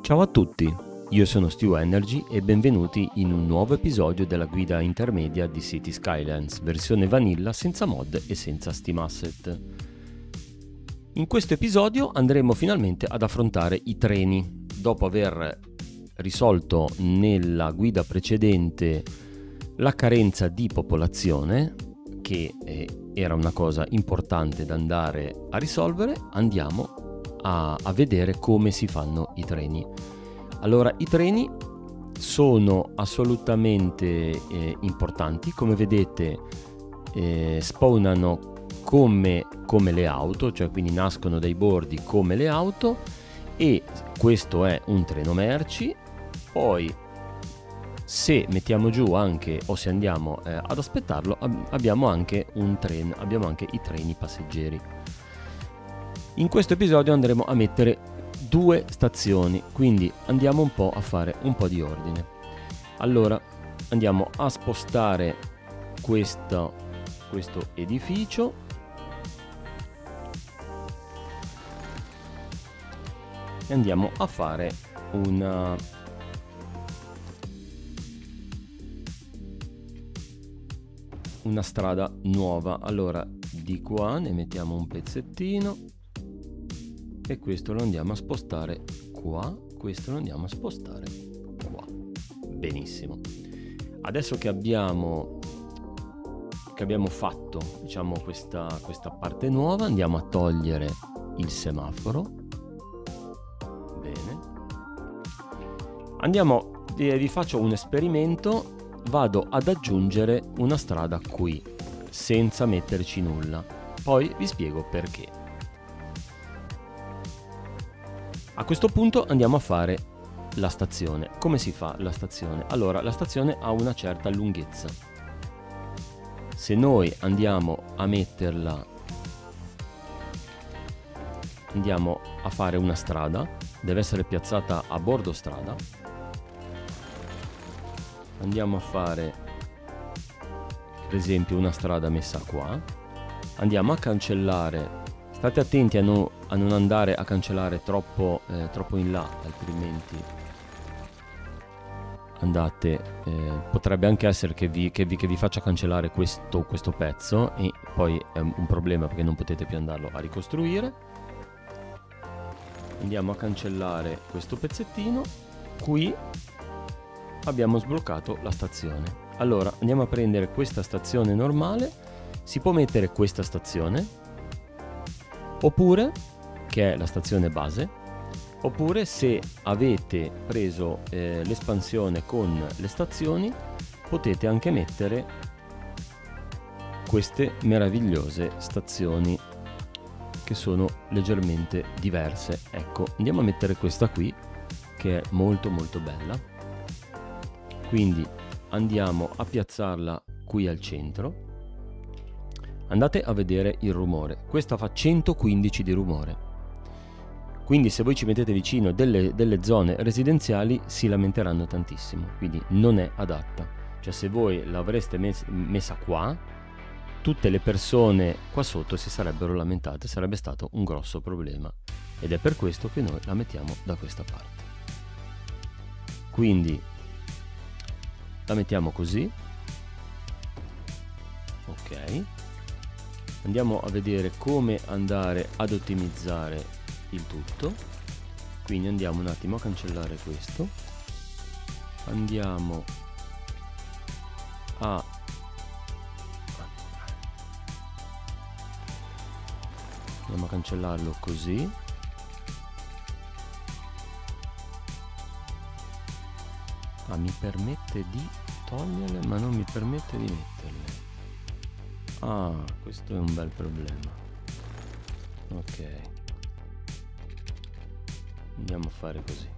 Ciao a tutti, io sono Stu Energy e benvenuti in un nuovo episodio della guida intermedia di City Skylines, versione vanilla senza mod e senza Steam Asset. In questo episodio andremo finalmente ad affrontare i treni, dopo aver risolto nella guida precedente la carenza di popolazione, che era una cosa importante da andare a risolvere. Andiamo a vedere come si fanno i treni. Allora, i treni sono assolutamente importanti. Come vedete spawnano come le auto, cioè quindi nascono dai bordi come le auto, e questo è un treno merci. Poi se mettiamo giù anche, o se andiamo ad aspettarlo, abbiamo anche i treni passeggeri. In questo episodio andremo a mettere due stazioni, quindi andiamo un po' a fare un po' di ordine. Allora andiamo a spostare questo edificio e andiamo a fare una strada nuova. Allora di qua ne mettiamo un pezzettino e questo lo andiamo a spostare qua, questo lo andiamo a spostare qua. Benissimo. Adesso che abbiamo fatto, diciamo, questa parte nuova, andiamo a togliere il semaforo. Bene. Vi faccio un esperimento, vado ad aggiungere una strada qui, senza metterci nulla. Poi vi spiego perché. A questo punto andiamo a fare la stazione. Come si fa la stazione? Allora, la stazione ha una certa lunghezza. Se noi andiamo a metterla, andiamo a fare una strada, deve essere piazzata a bordo strada. Andiamo a fare, per esempio, una strada messa qua. Andiamo a cancellare. State attenti a non andare a cancellare troppo in là, altrimenti potrebbe anche essere che vi faccia cancellare questo pezzo, e poi è un problema perché non potete più andarlo a ricostruire. Andiamo a cancellare questo pezzettino. Qui abbiamo sbloccato la stazione. Allora andiamo a prendere questa stazione normale. Si può mettere questa stazione, oppure, che è la stazione base, oppure se avete preso l'espansione con le stazioni, potete anche mettere queste meravigliose stazioni che sono leggermente diverse. Ecco, andiamo a mettere questa qui, che è molto molto bella. Quindi andiamo a piazzarla qui al centro. Andate a vedere il rumore, questa fa 115 di rumore, quindi se voi ci mettete vicino delle zone residenziali si lamenteranno tantissimo, quindi non è adatta. Cioè, se voi l'avreste messa qua, tutte le persone qua sotto si sarebbero lamentate, sarebbe stato un grosso problema, ed è per questo che noi la mettiamo da questa parte. Quindi la mettiamo così. Ok. Andiamo a vedere come andare ad ottimizzare il tutto. Quindi andiamo un attimo a cancellare questo. Andiamo a cancellarlo così. Mi permette di toglierle, ma non mi permette di metterle. Questo è un bel problema. Ok, andiamo a fare così.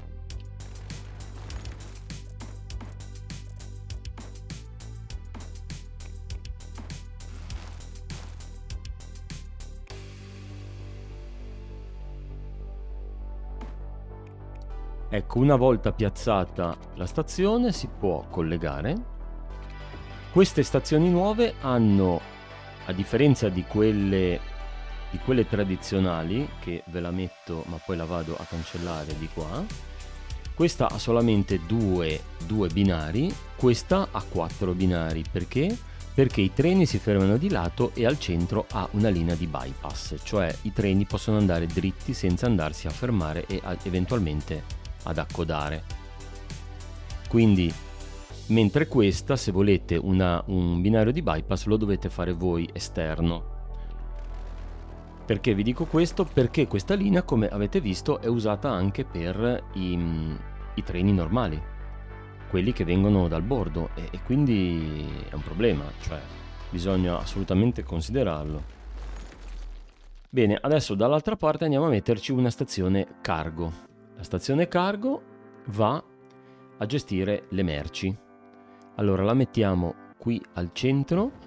Ecco, una volta piazzata la stazione si può collegare. Queste stazioni nuove hanno, a differenza di quelle tradizionali, che ve la metto ma poi la vado a cancellare di qua, Questa ha solamente due binari, questa ha 4 binari. Perché? Perché i treni si fermano di lato e al centro ha una linea di bypass, cioè i treni possono andare dritti senza andarsi a fermare e eventualmente ad accodare. Quindi, mentre questa, se volete un binario di bypass, lo dovete fare voi esterno. Perché vi dico questo? Perché questa linea, come avete visto, è usata anche per i treni normali, quelli che vengono dal bordo, e quindi è un problema, cioè bisogna assolutamente considerarlo. Bene, adesso dall'altra parte andiamo a metterci una stazione cargo. La stazione cargo va a gestire le merci. Allora la mettiamo qui al centro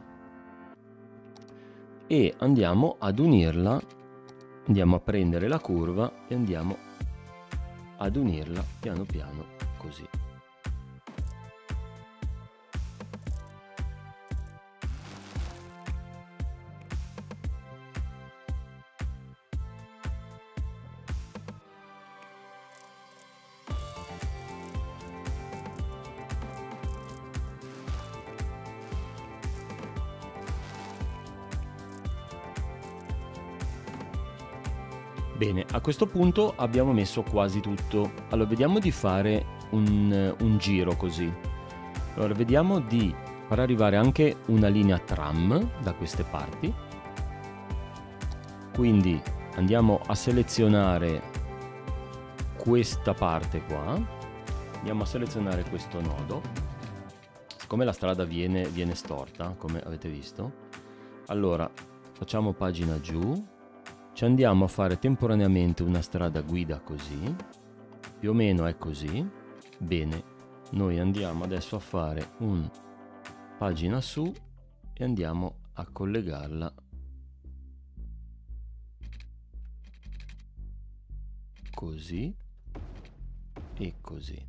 e andiamo ad unirla, andiamo a prendere la curva e andiamo ad unirla piano piano così. Bene, a questo punto abbiamo messo quasi tutto. Allora vediamo di fare un giro così. Allora vediamo di far arrivare anche una linea tram da queste parti. Quindi andiamo a selezionare questa parte qua. Andiamo a selezionare questo nodo. Siccome la strada viene storta, come avete visto, allora facciamo pagina giù. Ci andiamo a fare temporaneamente una strada guida così, più o meno è così. Bene, noi andiamo adesso a fare un pagina su e andiamo a collegarla così e così.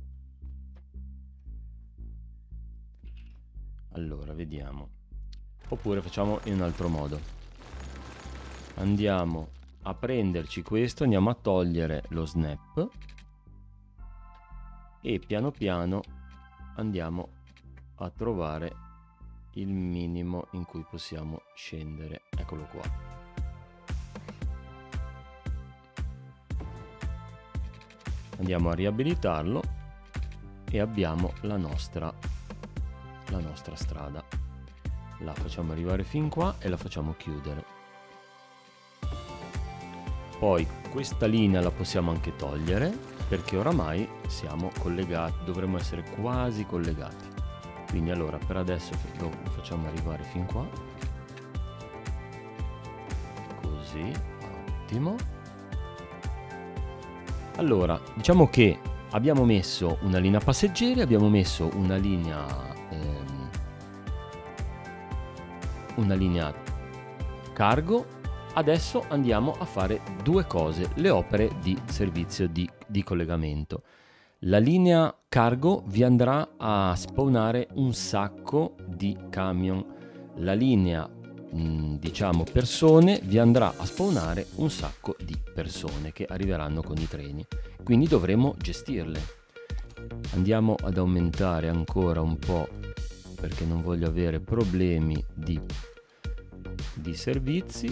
Allora vediamo, oppure facciamo in un altro modo. Andiamo a prenderci questo, andiamo a togliere lo snap e piano piano andiamo a trovare il minimo in cui possiamo scendere. Eccolo qua. Andiamo a riabilitarlo e abbiamo la nostra strada. La facciamo arrivare fin qua e la facciamo chiudere. Poi questa linea la possiamo anche togliere perché oramai siamo collegati, dovremmo essere quasi collegati. Quindi allora per adesso lo facciamo arrivare fin qua. Così, ottimo. Allora, diciamo che abbiamo messo una linea passeggeri, abbiamo messo una linea cargo. Adesso andiamo a fare due cose, le opere di servizio di collegamento. La linea cargo vi andrà a spawnare un sacco di camion. La linea, diciamo, persone vi andrà a spawnare un sacco di persone che arriveranno con i treni. Quindi dovremo gestirle. Andiamo ad aumentare ancora un po' perché non voglio avere problemi di servizi.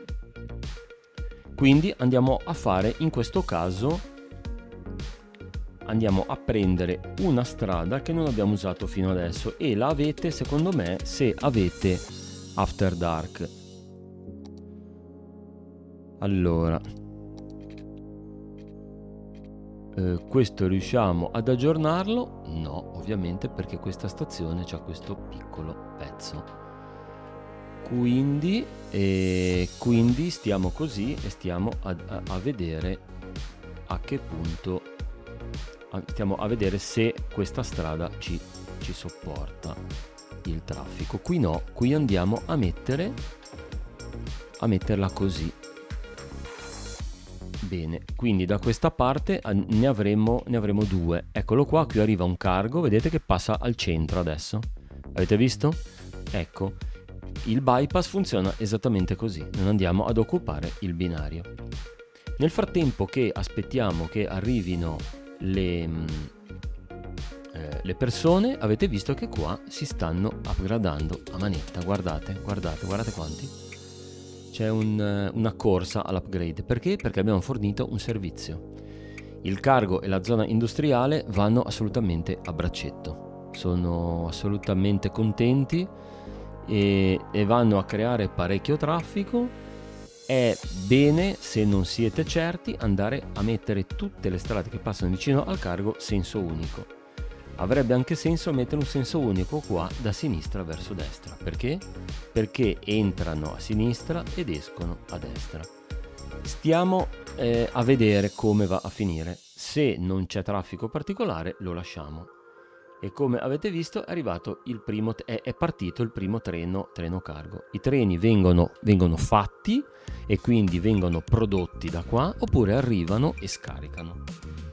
Quindi andiamo a fare, in questo caso, andiamo a prendere una strada che non abbiamo usato fino adesso e la avete, secondo me, se avete After Dark. Allora, questo riusciamo ad aggiornarlo? No, ovviamente, perché questa stazione c'ha questo piccolo pezzo. Quindi stiamo così e stiamo a vedere a che punto, stiamo a vedere se questa strada ci sopporta il traffico. Qui no, qui andiamo a metterla così. Bene, quindi da questa parte ne avremo due. Eccolo qua, qui arriva un cargo, vedete che passa al centro adesso. Avete visto? Ecco. Il bypass funziona esattamente così, non andiamo ad occupare il binario. Nel frattempo che aspettiamo che arrivino le persone, avete visto che qua si stanno upgradando a manetta. Guardate quanti. C'è una corsa all'upgrade. Perché? Perché abbiamo fornito un servizio. Il cargo e la zona industriale vanno assolutamente a braccetto. Sono assolutamente contenti e vanno a creare parecchio traffico. È bene, se non siete certi, andare a mettere tutte le strade che passano vicino al cargo senso unico. Avrebbe anche senso mettere un senso unico qua da sinistra verso destra. Perché? Perché entrano a sinistra ed escono a destra. Stiamo a vedere come va a finire. Se non c'è traffico particolare lo lasciamo. E come avete visto è partito il primo treno cargo. I treni vengono fatti e quindi vengono prodotti da qua, oppure arrivano e scaricano.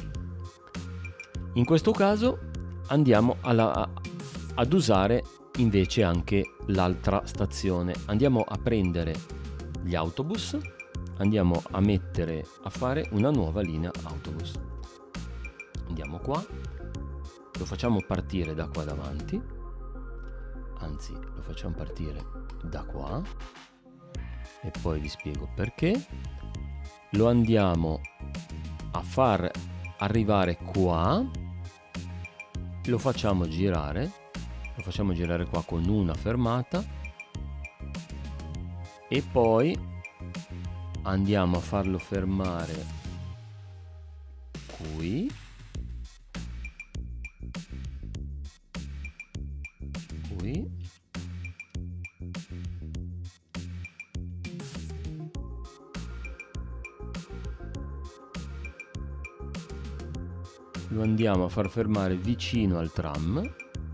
In questo caso andiamo ad usare invece anche l'altra stazione. Andiamo a prendere gli autobus, andiamo a fare una nuova linea autobus. Andiamo qua, lo facciamo partire da qua davanti, anzi lo facciamo partire da qua e poi vi spiego perché. Lo andiamo a far arrivare qua, lo facciamo girare qua con una fermata e poi andiamo a farlo fermare qui, lo andiamo a far fermare vicino al tram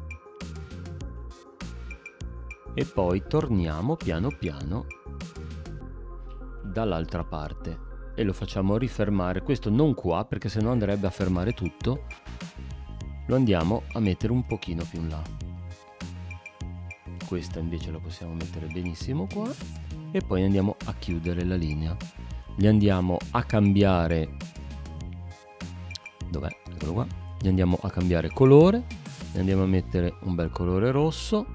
e poi torniamo piano piano dall'altra parte e lo facciamo rifermare. Questo non qua, perché sennò andrebbe a fermare tutto. Lo andiamo a mettere un pochino più in là. Questa invece la possiamo mettere benissimo qua e poi andiamo a chiudere la linea. Gli andiamo a cambiare, dov'è? Eccolo qua. Gli andiamo a cambiare colore, gli andiamo a mettere un bel colore rosso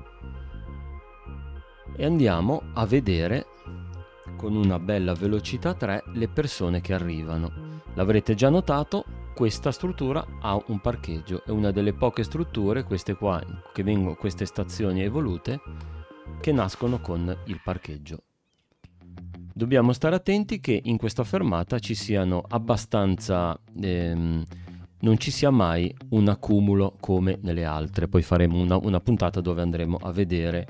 e andiamo a vedere con una bella velocità 3 le persone che arrivano. L'avrete già notato, questa struttura ha un parcheggio, è una delle poche strutture, queste qua, queste stazioni evolute, che nascono con il parcheggio. Dobbiamo stare attenti che in questa fermata ci siano abbastanza, non ci sia mai un accumulo come nelle altre. Poi faremo una puntata dove andremo a vedere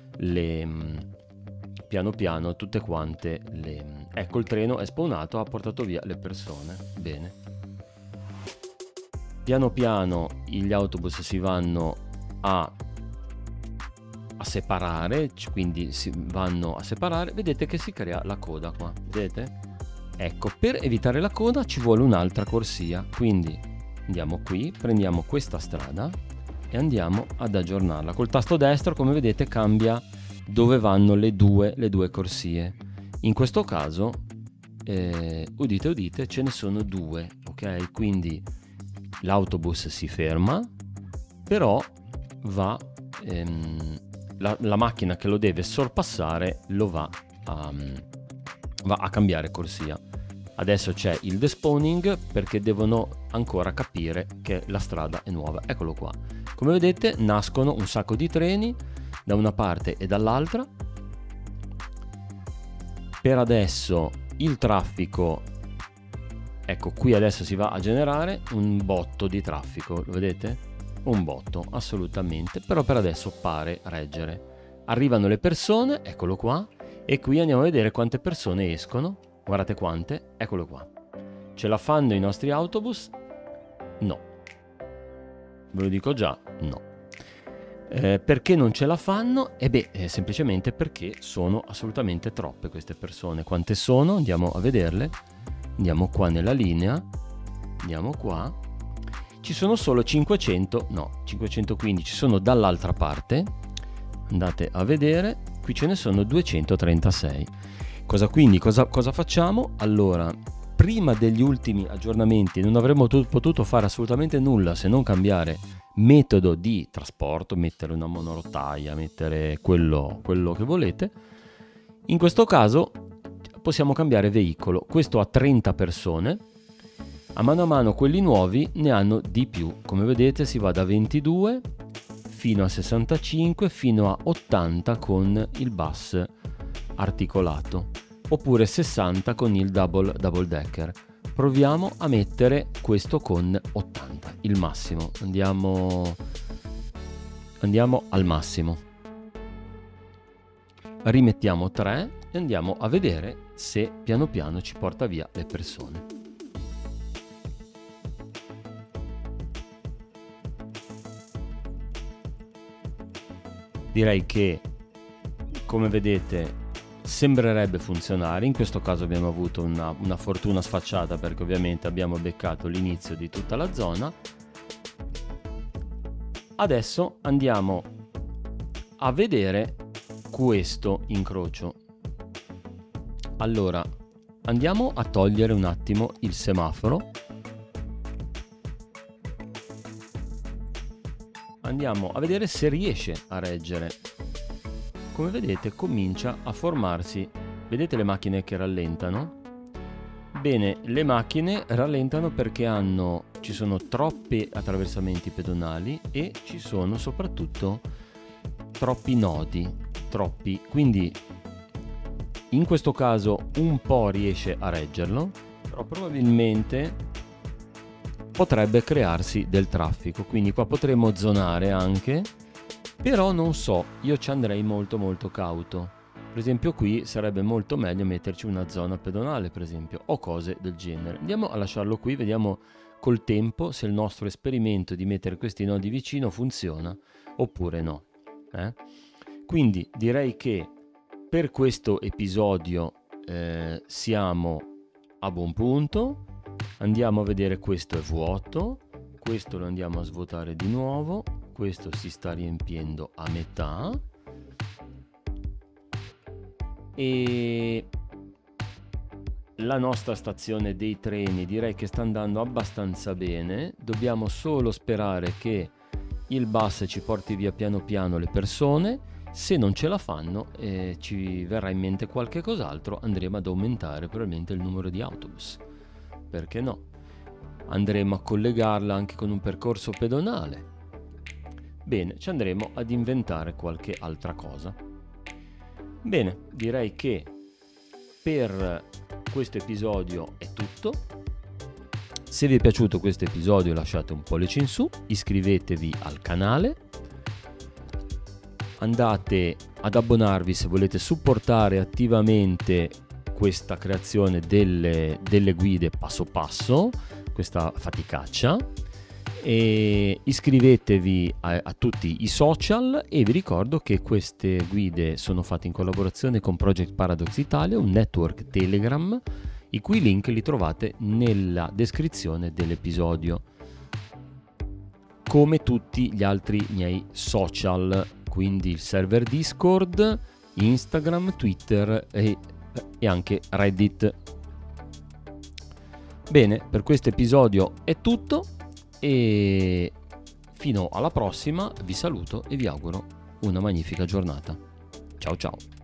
piano piano tutte quante ecco, il treno è spawnato, ha portato via le persone. Bene. Piano piano gli autobus si vanno a separare, quindi si vanno a separare. Vedete che si crea la coda qua, vedete? Ecco, per evitare la coda ci vuole un'altra corsia, quindi andiamo qui, prendiamo questa strada e andiamo ad aggiornarla. Col tasto destro, come vedete, cambia dove vanno le due corsie. In questo caso, udite udite, ce ne sono due, ok? Quindi l'autobus si ferma, però va la macchina che lo deve sorpassare lo va a cambiare corsia. Adesso c'è il despawning perché devono ancora capire che la strada è nuova. Eccolo qua. Come vedete nascono un sacco di treni da una parte e dall'altra. Per adesso il traffico, ecco qui adesso si va a generare un botto di traffico, lo vedete? Un botto, assolutamente, però per adesso pare reggere. Arrivano le persone, eccolo qua, e qui andiamo a vedere quante persone escono. Guardate quante, eccolo qua. Ce la fanno i nostri autobus? No. Ve lo dico già, no. Perché non ce la fanno? Semplicemente perché sono assolutamente troppe queste persone. Quante sono? Andiamo a vederle. Andiamo qua nella linea. Andiamo qua. Ci sono solo 515 sono dall'altra parte. Andate a vedere. Qui ce ne sono 236. Cosa facciamo? Allora, prima degli ultimi aggiornamenti non avremmo potuto fare assolutamente nulla se non cambiare metodo di trasporto, mettere una monorotaia, mettere quello che volete. In questo caso possiamo cambiare veicolo. Questo ha 30 persone. A mano quelli nuovi ne hanno di più. Come vedete si va da 22 fino a 65 fino a 80 con il bus articolato, oppure 60 con il double decker. Proviamo a mettere questo con 80, il massimo. Andiamo al massimo. Rimettiamo 3 e andiamo a vedere se piano piano ci porta via le persone. Direi che, come vedete, sembrerebbe funzionare. In questo caso abbiamo avuto una fortuna sfacciata, perché ovviamente abbiamo beccato l'inizio di tutta la zona. Adesso andiamo a vedere questo incrocio. Allora, andiamo a togliere un attimo il semaforo. Andiamo a vedere se riesce a reggere. Come vedete comincia a formarsi, vedete le macchine che rallentano? Bene, le macchine rallentano perché ci sono troppi attraversamenti pedonali e ci sono soprattutto troppi nodi, quindi in questo caso un po' riesce a reggerlo, però probabilmente potrebbe crearsi del traffico, quindi qua potremmo zonare anche. Però non so, io ci andrei molto cauto. Per esempio qui sarebbe molto meglio metterci una zona pedonale, per esempio, o cose del genere. Andiamo a lasciarlo qui, vediamo col tempo se il nostro esperimento di mettere questi nodi vicino funziona oppure no. Quindi direi che per questo episodio siamo a buon punto. Andiamo a vedere, questo è vuoto, questo lo andiamo a svuotare di nuovo. Questo si sta riempiendo a metà e la nostra stazione dei treni direi che sta andando abbastanza bene. Dobbiamo solo sperare che il bus ci porti via piano piano le persone. Se non ce la fanno e ci verrà in mente qualche cos'altro, andremo ad aumentare probabilmente il numero di autobus. Perché no? Andremo a collegarla anche con un percorso pedonale. Bene, ci andremo ad inventare qualche altra cosa. Bene, direi che per questo episodio è tutto. Se vi è piaciuto questo episodio lasciate un pollice in su, iscrivetevi al canale, andate ad abbonarvi se volete supportare attivamente questa creazione delle guide passo passo, questa faticaccia. E iscrivetevi a tutti i social e vi ricordo che queste guide sono fatte in collaborazione con Project Paradox Italia, un network Telegram, i cui link li trovate nella descrizione dell'episodio, come tutti gli altri miei social, quindi il server Discord, Instagram, Twitter e anche Reddit. Bene, per questo episodio è tutto. E fino alla prossima vi saluto e vi auguro una magnifica giornata. Ciao ciao.